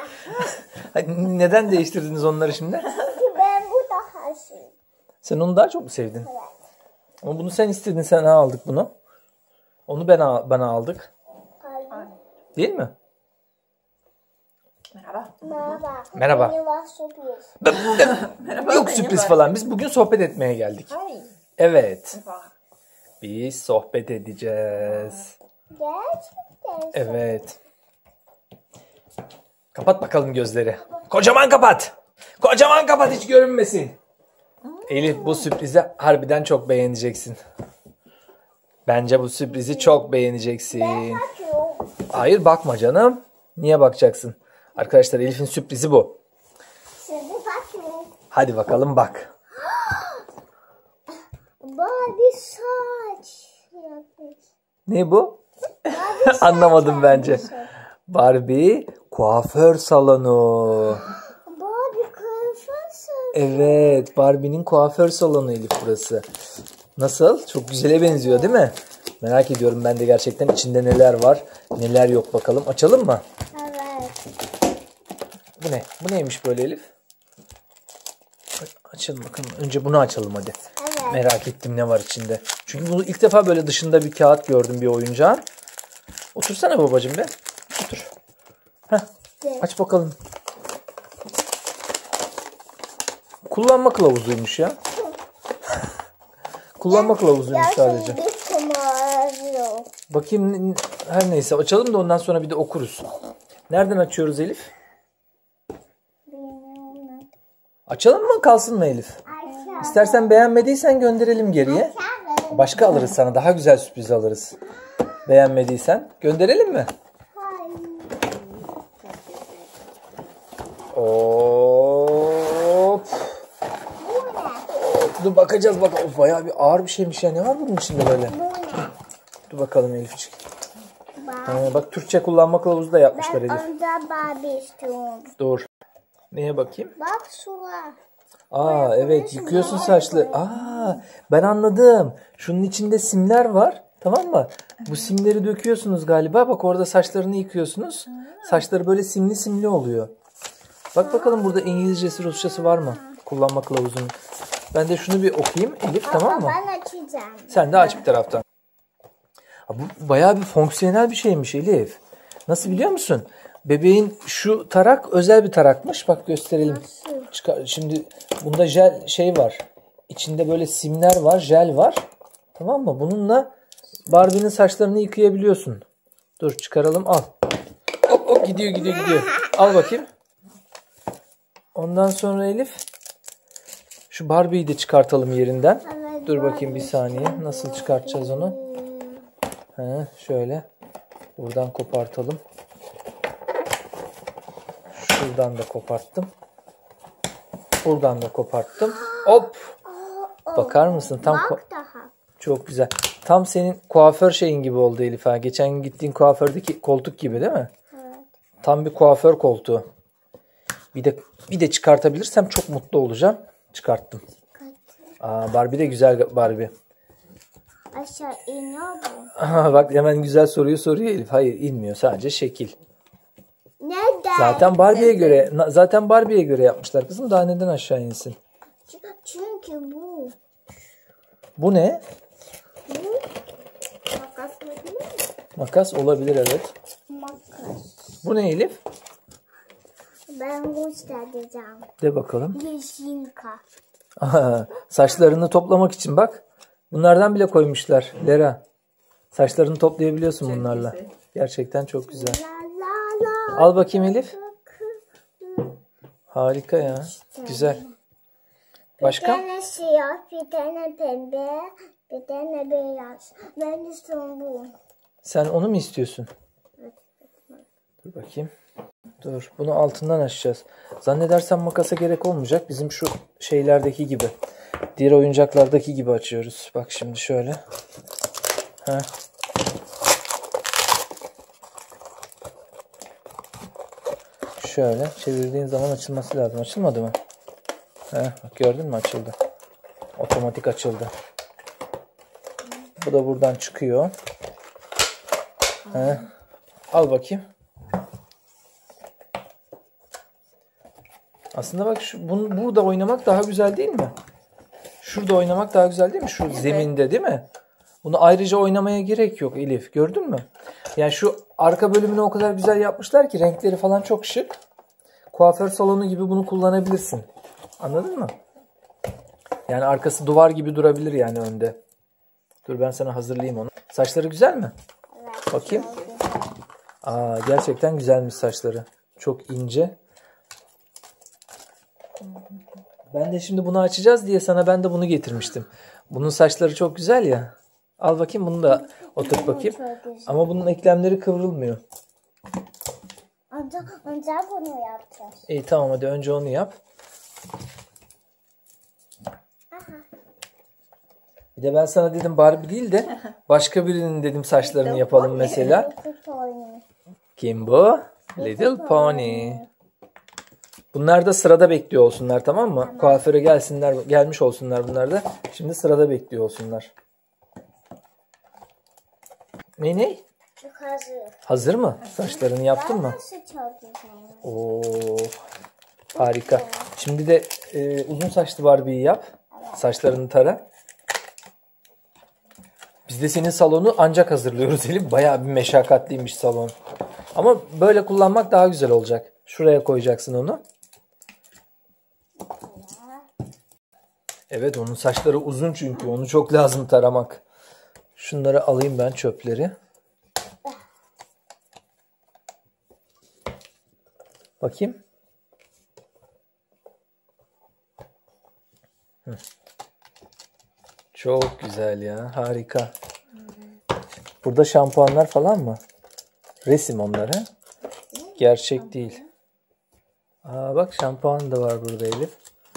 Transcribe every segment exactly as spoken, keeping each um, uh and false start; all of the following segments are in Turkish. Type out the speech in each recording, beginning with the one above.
Neden değiştirdiniz onları şimdi? Çünkü ben bu daha şey. Sen onu daha çok mu sevdin? Evet. Ama bunu sen istedin, sana aldık bunu. Onu ben bana aldık. Hayır. Değil mi? Merhaba. Merhaba. Merhaba. Benim var sürpriz. Merhaba. Yok sürpriz falan. Biz bugün sohbet etmeye geldik. Hayır. Evet. Merhaba. Biz sohbet edeceğiz. Gerçekten. Evet. Kapat bakalım gözleri. Kocaman kapat. Kocaman kapat, hiç görünmesin. Elif, bu sürprizi harbiden çok beğeneceksin. Bence bu sürprizi çok beğeneceksin. Bakıyorum. Hayır, bakma canım. Niye bakacaksın? Arkadaşlar, Elif'in sürprizi bu. Şimdi bakıyorum. Hadi bakalım bak. Barbie saç yapmış. Ne bu? Barbie saç Anlamadım bence. yapmış. Barbie kuaför salonu. Barbie kuaför saç. Evet, Barbie'nin kuaför salonu Elif burası. Nasıl? Çok güzele benziyor değil mi? Merak ediyorum ben de gerçekten, içinde neler var, neler yok bakalım. Açalım mı? Evet. Bu ne? Bu neymiş böyle Elif? Açalım bakalım. Önce bunu açalım hadi. Evet. Merak ettim ne var içinde. Çünkü bunu ilk defa böyle dışında bir kağıt gördüm, bir oyuncağın. Otursana babacığım be. Otur. Heh. Aç bakalım. Kullanma kılavuzuymuş ya. Kullanma kılavuzuymuş sadece. Gerçekten bir kumarı. Bakayım, her neyse açalım da ondan sonra bir de okuruz. Nereden açıyoruz Elif? Bilmiyorum. Açalım mı, kalsın mı Elif? Açalım. İstersen beğenmediysen gönderelim geriye. Başka alırız sana. Daha güzel sürpriz alırız. Beğenmediysen gönderelim mi? Hayır. Hop. Bu ne? Dur bakacağız bak. Of, bayağı bir ağır bir şeymiş ya. Ne var bunun içinde böyle? Bu ne? Dur bakalım Elifçik. Bak. Ha, bak Türkçe kullanma kılavuzu da yapmışlar Ben Elif. onda Barbie istiyorum. Dur. Neye bakayım? Bak şuna. Aa evet, yıkıyorsun saçlı. Aa, ben anladım. Şunun içinde simler var. Tamam mı? Bu simleri döküyorsunuz galiba. Bak orada saçlarını yıkıyorsunuz. Saçları böyle simli simli oluyor. Bak bakalım burada İngilizcesi, Rusçası var mı? Kullanma kılavuzunun. Ben de şunu bir okuyayım Elif, tamam mı? Ben açacağım. Sen de aç bir taraftan. Ha, bu bayağı bir fonksiyonel bir şeymiş Elif. Nasıl biliyor musun? Bebeğin şu tarak özel bir tarakmış. Bak gösterelim. Çıkar. Şimdi bunda jel şey var. İçinde böyle simler var, jel var. Tamam mı? Bununla Barbie'nin saçlarını yıkayabiliyorsun. Dur çıkaralım, al. Hop hop, gidiyor gidiyor gidiyor. Al bakayım. Ondan sonra Elif, şu Barbie'yi de çıkartalım yerinden. Evet, Dur bakayım bir saniye. Nasıl çıkartacağız onu? He, şöyle. Buradan kopartalım. Şuradan da koparttım. Buradan da koparttım. Hop. Bakar mısın? Tam Bak daha. çok güzel. Tam senin kuaför şeyin gibi oldu Elif ha. Geçen gün gittiğin kuafördeki koltuk gibi değil mi? Evet. Tam bir kuaför koltuğu. Bir de bir de çıkartabilirsem çok mutlu olacağım. Çıkarttım. Aa, Barbie de güzel Barbie. Aşağı iniyor bu. Aha, bak hemen güzel soruyu soruyor Elif. Hayır, inmiyor, sadece şekil. Neden? Zaten Barbie'ye göre zaten Barbie'ye göre yapmışlar kızım. Daha neden aşağı insin? Çünkü bu. Bu ne? Bu. Makas olabilir mi? Makas olabilir, evet. Makas. Bu ne Elif? Ben göstereceğim. De bakalım. Yeşilka. Aha, saçlarını toplamak için bak. Bunlardan bile koymuşlar. Lera. Saçlarını toplayabiliyorsun Çok bunlarla. güzel. Gerçekten çok güzel. La la la. Al bakayım Elif. Harika ya. Güzel. Bir Başka? tane siyah, bir tane pembe, bir tane beyaz. Ben istiyorum bu. Sen onu mu istiyorsun? Dur bakayım. Dur. Bunu altından açacağız. Zannedersem makasa gerek olmayacak. Bizim şu şeylerdeki gibi. Diğer oyuncaklardaki gibi açıyoruz. Bak şimdi şöyle. Heh. Şöyle çevirdiğin zaman açılması lazım. Açılmadı mı? Heh, bak gördün mü, açıldı. Otomatik açıldı. Bu da buradan çıkıyor. Heh. Al bakayım. Aslında bak şu, bunu, burada oynamak daha güzel değil mi? Şurada oynamak daha güzel değil mi? Şu evet. Zeminde değil mi? Bunu ayrıca oynamaya gerek yok Elif. Gördün mü? Yani şu arka bölümünü o kadar güzel yapmışlar ki renkleri falan çok şık. Kuaför salonu gibi bunu kullanabilirsin. Anladın mı? Yani arkası duvar gibi durabilir yani önde. Dur ben sana hazırlayayım onu. Saçları güzel mi? Evet. Bakayım. Aa, gerçekten güzelmiş saçları. Çok ince. Ben de şimdi bunu açacağız diye sana ben de bunu getirmiştim. Bunun saçları çok güzel ya. Al bakayım bunu da oturt bakayım. Ama bunun eklemleri kıvrılmıyor. Önce, önce bunu yapacağız. İyi tamam hadi önce onu yap. Aha. Bir de ben sana dedim Barbie değil de başka birinin dedim saçlarını yapalım mesela. Kim bu? Little Pony. Bunlar da sırada bekliyor olsunlar tamam mı? Tamam. Kuaföre gelsinler, gelmiş olsunlar bunlar da. Şimdi sırada bekliyor olsunlar. Ne ne? Hazır. Hazır mı? Saçlarını yaptın mı? Oo, harika. Şimdi de e, uzun saçlı Barbie'yi yap. Saçlarını tara. Biz de senin salonu ancak hazırlıyoruz Elif. Bayağı bir meşakkatliymiş salon. Ama böyle kullanmak daha güzel olacak. Şuraya koyacaksın onu. Evet onun saçları uzun çünkü. Onu çok lazım taramak. Şunları alayım ben çöpleri. Bakayım. Hı. Çok güzel ya. Harika. Burada şampuanlar falan mı? Resim onları. Gerçek değil. Aa bak şampuan da var burada Elif.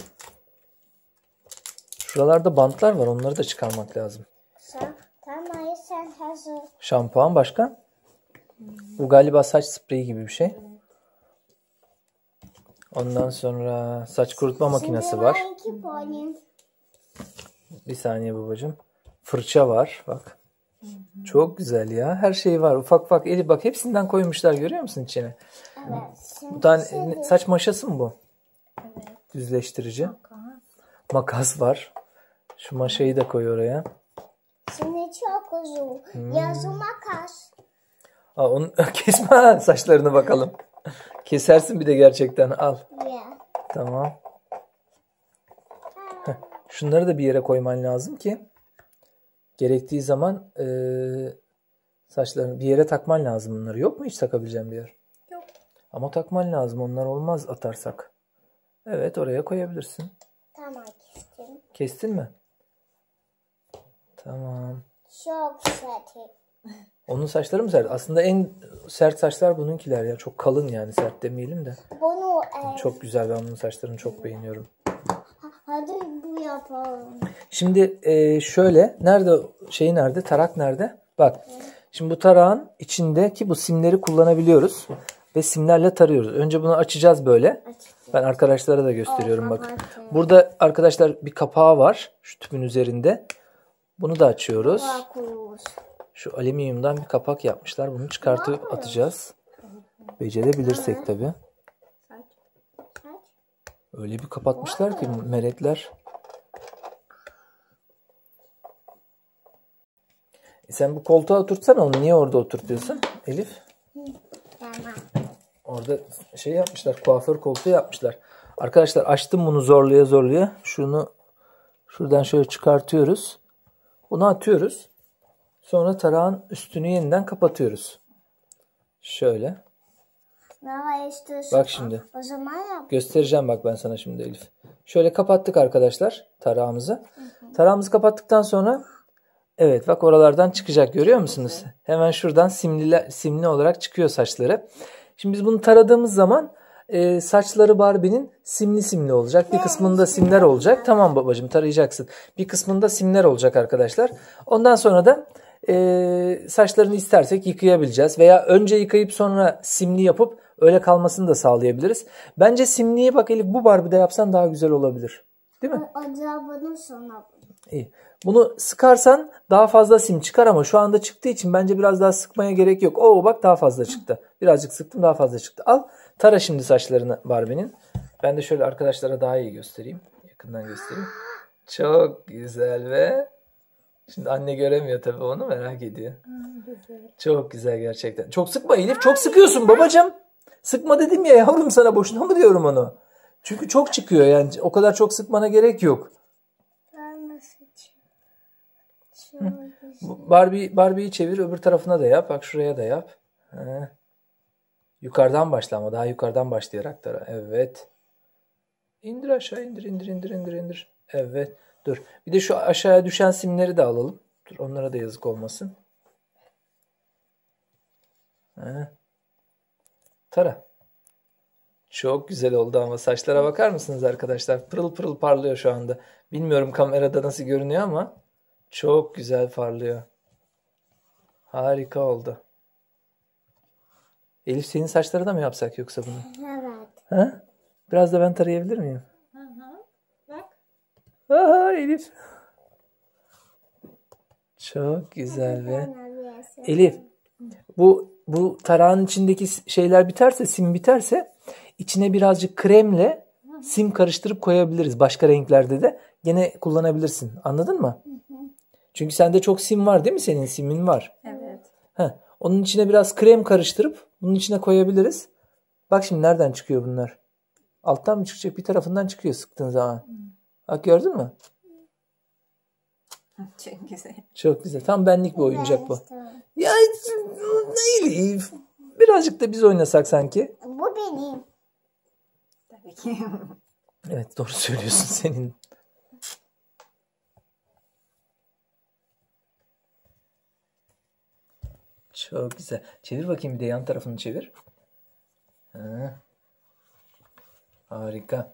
Şuralarda bantlar var. Onları da çıkarmak lazım. Tamam sen hazır. Şampuan başka? Bu galiba saç spreyi gibi bir şey. Ondan sonra saç kurutma makinesi var. Bir saniye babacığım. Fırça var. Bak. Çok güzel ya. Her şey var. Ufak ufak Elif bak hepsinden koymuşlar. Görüyor musun içine? Evet. Bu tane saç maşası mı bu? Evet. Düzleştirici. Makas. Makas var. Şu maşayı da koy oraya. Şimdi çok uzun. Hmm. Yazı makas. Aa, onu kesme saçlarını bakalım. Kesersin bir de gerçekten. Al. Yeah. Tamam. Heh, şunları da bir yere koyman lazım ki gerektiği zaman e, saçlarını bir yere takman lazım bunları. Yok mu hiç takabileceğim bir yer? Yok. Ama takman lazım. Onlar olmaz atarsak. Evet oraya koyabilirsin. Tamam kestim. Kestin mi? Tamam. Çok sert. Onun saçları mı sert? Aslında en sert saçlar bununkiler ya. Çok kalın yani sert demeyelim de. Bunu e... çok güzel. Ben bunun saçlarını çok beğeniyorum. Hadi bu yapalım. Şimdi e, şöyle. Nerede şey nerede? Tarak nerede? Bak. Şimdi bu tarağın içindeki bu simleri kullanabiliyoruz. Ve simlerle tarıyoruz. Önce bunu açacağız böyle. Ben arkadaşlara da gösteriyorum bak. Burada arkadaşlar bir kapağı var. Şu tüpün üzerinde. Bunu da açıyoruz. Şu alüminyumdan bir kapak yapmışlar. Bunu çıkartıp atacağız. Becerebilirsek tabii. Öyle bir kapatmışlar ki melekler. E sen bu koltuğa oturtsana onu. Niye orada oturtuyorsun Elif? Orada şey yapmışlar. Kuaför koltuğu yapmışlar. Arkadaşlar açtım bunu zorluya zorluya. Şunu şuradan şöyle çıkartıyoruz. Bunu atıyoruz. Sonra tarağın üstünü yeniden kapatıyoruz. Şöyle. Bak şimdi. O zaman yap. Göstereceğim bak ben sana şimdi Elif. Şöyle kapattık arkadaşlar tarağımızı. Hı hı. Tarağımızı kapattıktan sonra evet bak oralardan çıkacak görüyor musunuz? Evet. Hemen şuradan simli, simli olarak çıkıyor saçları. Şimdi biz bunu taradığımız zaman e, saçları Barbie'nin simli simli olacak. Bir kısmında simler olacak. Tamam babacığım tarayacaksın. Bir kısmında simler olacak arkadaşlar. Ondan sonra da e, saçlarını istersek yıkayabileceğiz. Veya önce yıkayıp sonra simli yapıp öyle kalmasını da sağlayabiliriz. Bence simliyi bak Elif bu Barbie'de yapsan daha güzel olabilir. Değil mi? Acaba sonra. İyi. Bunu sıkarsan daha fazla sim çıkar ama şu anda çıktığı için bence biraz daha sıkmaya gerek yok. Oo bak daha fazla çıktı. Birazcık sıktım daha fazla çıktı. Al tara şimdi saçlarını Barbie'nin. Ben de şöyle arkadaşlara daha iyi göstereyim. Yakından göstereyim. Çok güzel ve şimdi anne göremiyor tabii, onu merak ediyor. Güzel. Çok güzel gerçekten. Çok sıkma Elif. Çok sıkıyorsun babacığım. Sıkma dedim ya yavrum sana, boşuna mı diyorum onu? Çünkü çok çıkıyor yani. O kadar çok sıkmana gerek yok. Barbie, Barbie'yi çevir, öbür tarafına da yap. Bak şuraya da yap. He. Yukarıdan başla ama daha yukarıdan başlayarak da. Evet. İndir aşağı, indir indir indir indir indir. Evet. Dur. Bir de şu aşağıya düşen simleri de alalım. Dur, onlara da yazık olmasın. He. Tara. Çok güzel oldu ama saçlara bakar mısınız arkadaşlar? Pırıl pırıl parlıyor şu anda. Bilmiyorum kamerada nasıl görünüyor ama çok güzel parlıyor. Harika oldu. Elif, senin saçları da mı yapsak yoksa bunu? Evet. Ha? Biraz da ben tarayabilir miyim? Hı hı. Bak. Aha Elif. Çok güzel ve Elif, bu bu tarağın içindeki şeyler biterse, sim biterse içine birazcık kremle sim karıştırıp koyabiliriz. Başka renklerde de gene kullanabilirsin. Anladın mı? Hı hı. Çünkü sende çok sim var değil mi? Senin simin var. Evet. Heh, onun içine biraz krem karıştırıp bunun içine koyabiliriz. Bak şimdi nereden çıkıyor bunlar? Alttan mı çıkacak? Bir tarafından çıkıyor sıktığın zaman. Hı. Bak gördün mü? Çok güzel. Çok güzel. Tam benlik bir oyuncak bu. Ya Elif, birazcık da biz oynasak sanki. Bu benim. Tabii ki. Evet, doğru söylüyorsun senin. Çok güzel. Çevir bakayım, bir de yan tarafını çevir. Ha. Harika.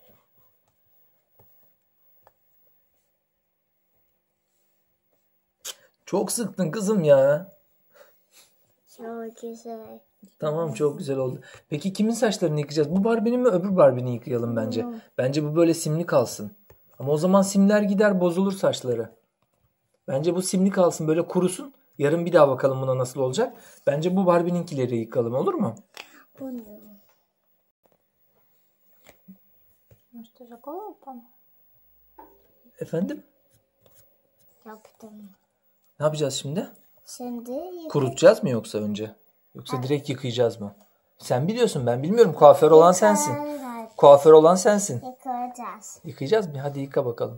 Çok sıktın kızım ya. Çok güzel. Tamam, çok güzel oldu. Peki kimin saçlarını yıkayacağız? Bu Barbie'nin mi, öbür Barbie'ni yıkayalım bence. Hmm. Bence bu böyle simli kalsın. Ama o zaman simler gider, bozulur saçları. Bence bu simli kalsın, böyle kurusun. Yarın bir daha bakalım buna nasıl olacak. Bence bu Barbie'ninkileri yıkalım, olur mu? Bunu. Efendim? Yaptım. Ne yapacağız şimdi? Şimdi yıkayacağız. Kurutacağız mı yoksa önce? Yoksa direkt yıkayacağız mı? Sen biliyorsun, ben bilmiyorum. Kuaför olan sensin. Kuaför olan sensin. Yıkayacağız. Yıkayacağız mı? Hadi yıka bakalım.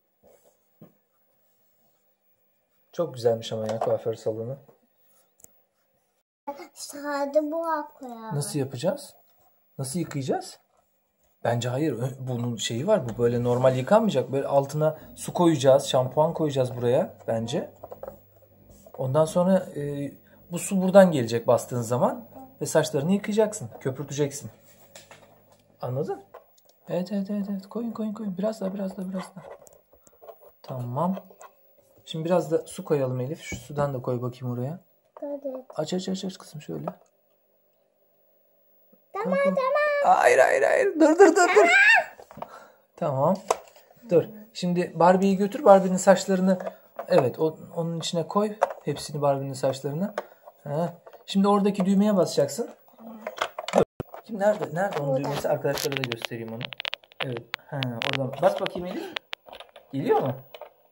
Çok güzelmiş ama ya kuaför salonu. Sade bu koyalım. Nasıl yapacağız? Nasıl yıkayacağız? Bence hayır. Bunun şeyi var. Bu böyle normal yıkanmayacak. Böyle altına su koyacağız. Şampuan koyacağız buraya bence. Ondan sonra e, bu su buradan gelecek bastığın zaman ve saçlarını yıkayacaksın. Köpürteceksin. Anladın? Evet evet evet. evet. Koyun koyun koyun. Biraz daha biraz daha biraz daha. Tamam. Şimdi biraz da su koyalım Elif. Şu sudan da koy bakayım oraya. Hadi. Aç aç aç aç kızım şöyle. Tamam tamam. Hayır hayır hayır. Dur dur dur dur. Tamam. Dur. Şimdi Barbie'yi götür. Barbie'nin saçlarını, evet, o, onun içine koy. Hepsini Barbie'nin saçlarına. Ha. Şimdi oradaki düğmeye basacaksın. Dur. Şimdi nerede? Nerede onun düğmesi? Arkadaşlara da göstereyim onu. Evet. Ha, oradan. Bas bakayım Elif. Geliyor mu?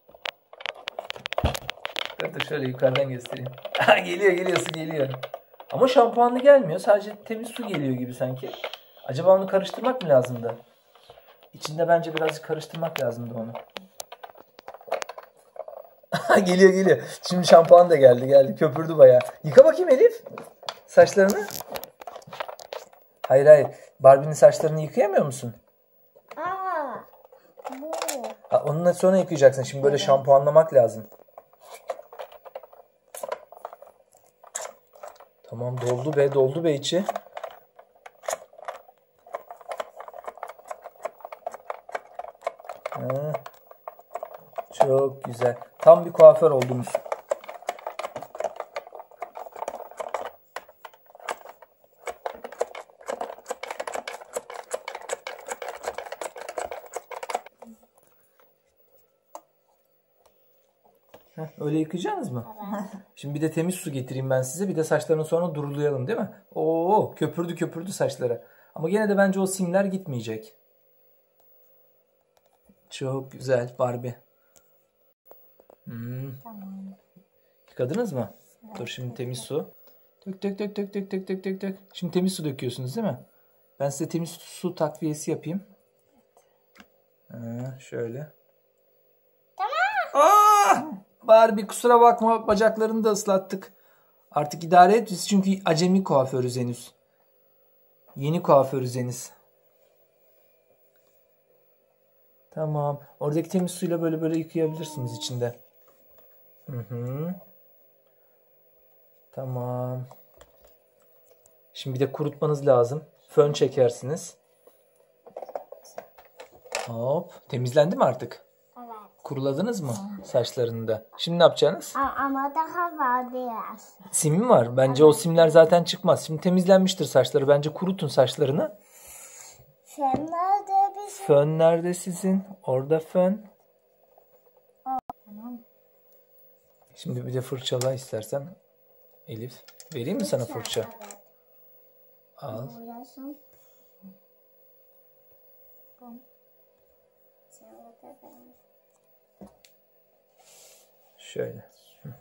Dur dur şöyle yukarıdan göstereyim. geliyor geliyor su geliyor. Ama şampuanlı gelmiyor. Sadece temiz su geliyor gibi sanki. Acaba onu karıştırmak mı lazımdı? İçinde bence birazcık karıştırmak lazımdı onu. geliyor geliyor. Şimdi şampuan da geldi geldi. Köpürdü bayağı. Yıka bakayım Elif. Saçlarını. Hayır hayır. Barbie'nin saçlarını yıkayamıyor musun? Aa, bu. Ha, onunla sonra yıkayacaksın. Şimdi böyle şampuanlamak lazım. Tamam, doldu be doldu be içi. Ha, çok güzel. Tam bir kuaför oldunuz. Heh, öyle yıkayacaksınız mı? Şimdi bir de temiz su getireyim ben size. Bir de saçlarını sonra durulayalım değil mi? Oo, köpürdü köpürdü saçları. Ama gene de bence o simler gitmeyecek. Çok güzel Barbie. Hmm. Tamam. Yıkadınız mı? Dur şimdi temiz su. Dök dök dök dök dök dök dök dök dök. Şimdi temiz su döküyorsunuz değil mi? Ben size temiz su takviyesi yapayım. Ha, şöyle. Tamam. Aa! Barbie kusura bakma, bacaklarını da ıslattık. Artık idare et biz çünkü acemi kuaförüz henüz. Yeni kuaförüz henüz. Tamam. Oradaki temiz suyla böyle böyle yıkayabilirsiniz içinde. Hı hı. Tamam. Şimdi bir de kurutmanız lazım. Fön çekersiniz. Hop. Temizlendi mi artık? Evet. Kuruladınız mı saçlarını da? Şimdi ne yapacaksınız? A- Ama daha var biraz. Sim mi var? Bence o simler zaten çıkmaz. Şimdi temizlenmiştir saçları. Bence kurutun saçlarını. Sen nerede bir şey? Fön nerede sizin? Orada fön. Tamam. Şimdi bir de fırçala istersen. Elif. Vereyim mi sana fırça? Evet. Al. Uğraşın. Sen orada ben. Şöyle. Hı.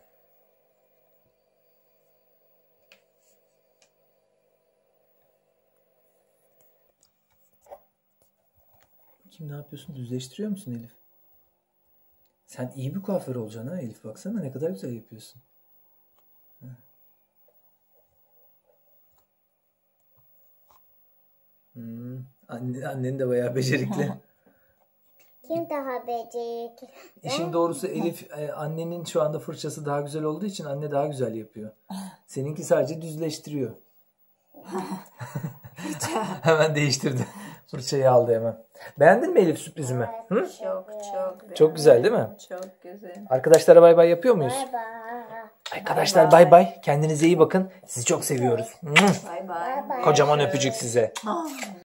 Kim ne yapıyorsun? Düzleştiriyor musun Elif? Sen iyi bir kuaför olacaksın ha Elif. Baksana ne kadar güzel yapıyorsun. Hı. Hmm. Anne, annen de bayağı becerikli. Kim daha becerikli? İşin doğrusu Elif, e, annenin şu anda fırçası daha güzel olduğu için anne daha güzel yapıyor. Seninki sadece düzleştiriyor. Hemen değiştirdi. Fırçayı aldı hemen. Beğendin mi Elif sürprizimi? Hı? Çok çok güzel. Çok güzel değil mi? Çok güzel. Arkadaşlara bay bay yapıyor muyuz? Bye bye. Arkadaşlar bay bay. Kendinize iyi bakın. Sizi çok seviyoruz. Bye bye. Kocaman öpücük size.